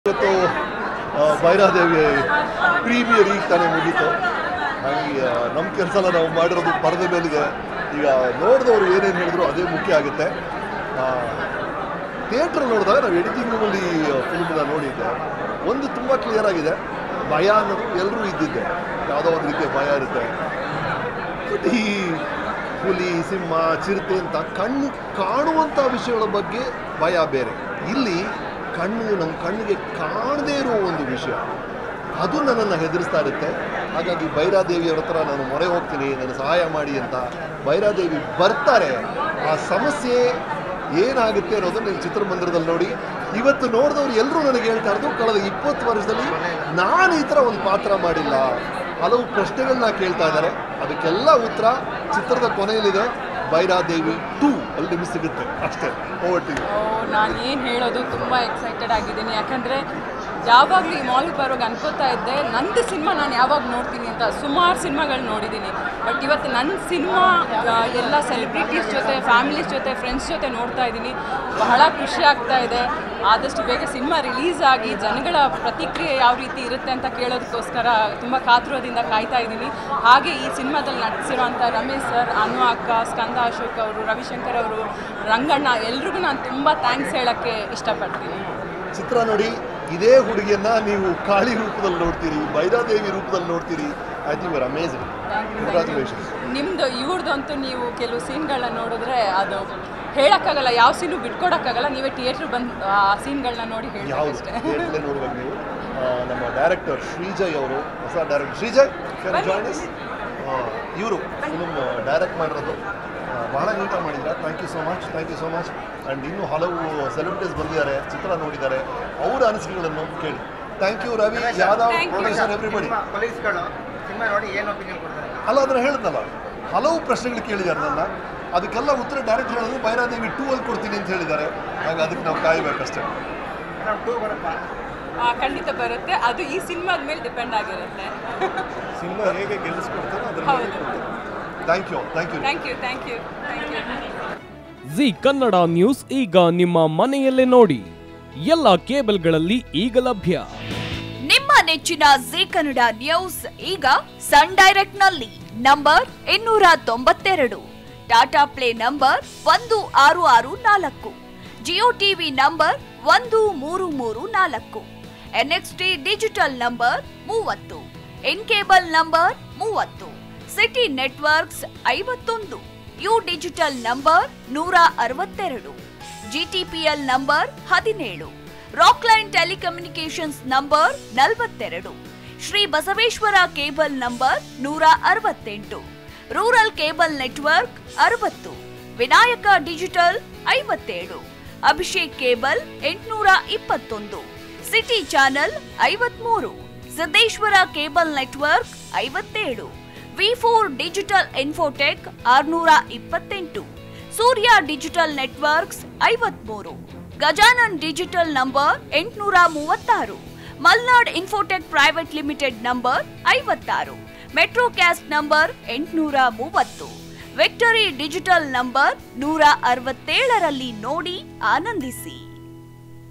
ಇವತ್ತು ಭೈರಾದೇವಿ ಪ್ರೀಮಿಯರ್ ಈಗ ತಾನೇ ಮುಗೀತು. ಹಾಗೆ ನಮ್ಮ ಕೆಲಸ ನಾವು ಮಾಡಿರೋದು ಪರದೆ ಮೇಲಿದೆ. ಈಗ ನೋಡಿದವರು ಏನೇನು ಹೇಳಿದ್ರು ಅದೇ ಮುಖ್ಯ ಆಗುತ್ತೆ. ಥಿಯೇಟ್ರ್ ನೋಡಿದಾಗ ನಾವು ಎಡಿಟಿಂಗ್ ರೂಮಲ್ಲಿ ಫಿಲ್ಮನ್ನ ನೋಡಿದ್ದೆ. ಒಂದು ತುಂಬ ಕ್ಲಿಯರ್ ಆಗಿದೆ, ಭಯ ಅನ್ನೋದು ಎಲ್ಲರೂ ಇದ್ದಿದ್ದೆ, ಯಾವುದೋ ಒಂದು ರೀತಿಯ ಭಯ ಇರುತ್ತೆ. ಬಟ್ ಈ ಹುಲಿ, ಸಿಂಹ, ಚಿರತೆ ಅಂತ ಕಣ್ಣು ಕಾಣುವಂಥ ವಿಷಯಗಳ ಬಗ್ಗೆ ಭಯ ಬೇರೆ. ಇಲ್ಲಿ ನಮ್ಮ ಕಣ್ಣಿಗೆ ಕಾಣದೇ ಇರುವ ಒಂದು ವಿಷಯ ಅದು ನನ್ನನ್ನು ಹೆದರಿಸ್ತಾ ಇರುತ್ತೆ. ಹಾಗಾಗಿ ಭೈರಾದೇವಿಯವ್ರ ಹತ್ರ ನಾನು ಮೊರೆ ಹೋಗ್ತೀನಿ, ನನಗೆ ಸಹಾಯ ಮಾಡಿ ಅಂತ. ಭೈರಾದೇವಿ ಬರ್ತಾರೆ. ಆ ಸಮಸ್ಯೆ ಏನಾಗುತ್ತೆ ಅನ್ನೋದು ನೀವು ಚಿತ್ರಮಂದಿರದಲ್ಲಿ ನೋಡಿ. ಇವತ್ತು ನೋಡಿದವ್ರು ಎಲ್ಲರೂ ನನಗೆ ಹೇಳ್ತಾ ಇರೋದು, ಕಳೆದ 20 ವರ್ಷದಲ್ಲಿ ನಾನು ಈ ಥರ ಒಂದು ಪಾತ್ರ ಮಾಡಿಲ್ಲ. ಹಲವು ಪ್ರಶ್ನೆಗಳನ್ನ ಕೇಳ್ತಾ ಇದ್ದಾರೆ. ಅದಕ್ಕೆಲ್ಲ ಉತ್ತರ ಚಿತ್ರದ ಕೊನೆಯಲ್ಲಿದೆ. ಭೈರಾದೇವಿ 2 ಅಲ್ಲಿ ನಿಮಗೆ ಸಿಗುತ್ತೆ ಅಷ್ಟೇ. ಓವರ್ಟಿಗೆ ನಾನು ಏನು ಹೇಳೋದು, ತುಂಬ ಎಕ್ಸೈಟೆಡ್ ಆಗಿದ್ದೀನಿ. ಯಾಕಂದರೆ ಯಾವಾಗಲೂ ಈ ಮಾಲ್ಗೆ ಬರೋವಾಗ ಅನ್ಕೋತಾ ಇದ್ದೆ ನಂದು ಸಿನಿಮಾ ನಾನು ಯಾವಾಗ ನೋಡ್ತೀನಿ ಅಂತ. ಸುಮಾರು ಸಿನಿಮಾಗಳು ನೋಡಿದ್ದೀನಿ, ಬಟ್ ಇವತ್ತು ನನ್ನ ಸಿನಿಮಾ ಎಲ್ಲ ಸೆಲೆಬ್ರಿಟೀಸ್ ಜೊತೆ, ಫ್ಯಾಮಿಲೀಸ್ ಜೊತೆ, ಫ್ರೆಂಡ್ಸ್ ಜೊತೆ ನೋಡ್ತಾ ಇದ್ದೀನಿ. ಬಹಳ ಖುಷಿ ಆಗ್ತಾ ಇದೆ. ಆದಷ್ಟು ಬೇಗ ಸಿನಿಮಾ ರಿಲೀಸ್ ಆಗಿ ಜನಗಳ ಪ್ರತಿಕ್ರಿಯೆ ಯಾವ ರೀತಿ ಇರುತ್ತೆ ಅಂತ ಕೇಳೋದಕ್ಕೋಸ್ಕರ ತುಂಬ ಕಾತುರದಿಂದ ಕಾಯ್ತಾ ಇದ್ದೀನಿ. ಹಾಗೆ ಈ ಸಿನಿಮಾದಲ್ಲಿ ನಟಿಸಿರುವಂಥ ರಮೇಶ್ ಸರ್, ಅನು ಅಕ್ಕ, ಸ್ಕಂದ ಅಶೋಕ್ ಅವರು, ರವಿಶಂಕರ್ ಅವರು, ರಂಗಣ್ಣ, ಎಲ್ರಿಗೂ ನಾನು ತುಂಬ ಥ್ಯಾಂಕ್ಸ್ ಹೇಳೋಕ್ಕೆ ಇಷ್ಟಪಡ್ತೀನಿ. ಚಿತ್ರ ನೋಡಿ, ಇದೇ ಹುಡುಗಿಯನ್ನ ನೀವು ಕಾಳಿ ರೂಪದಲ್ಲಿ ನೋಡ್ತೀರಿ, ಭೈರಾದೇವಿ ರೂಪದಲ್ಲಿ ನೋಡ್ತೀರಿ. I think you are amazing. Congratulations. ನಿಮ್ಮದು ಇವ್ರದಂತೂ ನೀವು ಕೆಲವು ಸೀನ್ಗಳನ್ನ ನೋಡಿದ್ರೆ ಅದು ಹೇಳೋಕ್ಕಾಗಲ್ಲ, ಯಾವ ಸೀನು ಬಿಟ್ಕೊಡೋಕ್ಕಾಗಲ್ಲ. ನೀವೇ ಥಿಯೇಟ್ರ್ ಬಂದು ಆ ಸೀನ್ಗಳನ್ನ ನೋಡಿ ಹೇಳಿ. ಥಿಯೇಟ್ರಲ್ಲೇ ನೋಡ್ಬೇಕು ನೀವು. ನಮ್ಮ ಡೈರೆಕ್ಟರ್ ಶ್ರೀಜಯ್ ಅವರು, ಹೊಸ ಡೈರೆಕ್ಟರ್ ಶ್ರೀಜಯ್ ಇವರು ಫಿಲ್ಮ್ ಡೈರೆಕ್ಟ್ ಮಾಡಿರೋದು. ಬಹಳ ನೀಟಾಗಿ ಮಾಡಿದ್ದಾರೆ. Thank you so much, thank you so much. And ಇನ್ನೂ ಹಲವು ಸೆಲೆಬ್ರಿಟೀಸ್ ಬಂದಿದ್ದಾರೆ, ಚಿತ್ರ ನೋಡಿದ್ದಾರೆ, ಅವರ ಅನಿಸಿಕೆಗಳನ್ನು ಕೇಳಿ. Thank you Ravi, Yadav, producer, everybody. ಅಲ್ಲ, ಅದನ್ನು ಹೇಳಿದ್ನಲ್ಲ, ಹಲವು ಪ್ರಶ್ನೆಗಳು ಕೇಳಿದ್ದಾರೆ ನನ್ನ. ಅದಕ್ಕೆಲ್ಲ ಉತ್ತರ ಡೈರೆಕ್ಟ್ ಹೇಳಿದ್ರು ಭೈರಾದೇವಿ 2 ಅಲ್ಲಿ ಕೊಡ್ತೀನಿ ಅಂತ ಹೇಳಿದ್ದಾರೆ. ಹಾಗೆ ಅದಕ್ಕೆ ನಾವು ಕಾಯಬೇಕಷ್ಟೇ. ಖಂಡಿತ ಬರುತ್ತೆ. ಅದು ಈ ಸಿನಿಮಾದ ಮೇಲೆ ಡಿಪೆಂಡ್ ಆಗಿರುತ್ತೆ. ಸಿನಿಮಾ ಹೇಗೆ ಗೆಲ್ಲಿಸ್ಕೊಡ್ತಾರೋ ಅದರ ಮೇಲೆ. Thank you, thank you, thank you, thank you, thank you. Zee Kannada news ಈಗ ನಿಮ್ಮ ಮನೆಯಲ್ಲೇ ನೋಡಿ. ಎಲ್ಲ ಕೇಬಲ್ಗಳಲ್ಲಿ ಈಗ ಲಭ್ಯ. ನಿಮ್ಮ ನೆಚ್ಚಿನ ಜಿ ಕನ್ನಡ ನ್ಯೂಸ್ ಈಗ ಸನ್ ಡೈರೆಕ್ಟ್ ನಲ್ಲಿ number 292, Tata Play number 1664, Jio TV number 1334, NXT digital number 30, N cable number 30, city networks 51, U digital number 162, GTPL number 17, Rockline telecommunications number 42, Shri Basaveshwara cable number 168, rural cable network 60, Vinayaka digital 57, Abhishek cable 821, city channel 53, Siddeshwara cable network 57, V4 digital infotech 628, Surya digital networks 53, Gajanan digital number 836, Malnad infotech private limited number 56, metrocast number 830, victory digital number 167ರಲ್ಲಿ ನೋಡಿ ಆನಂದಿಸಿ.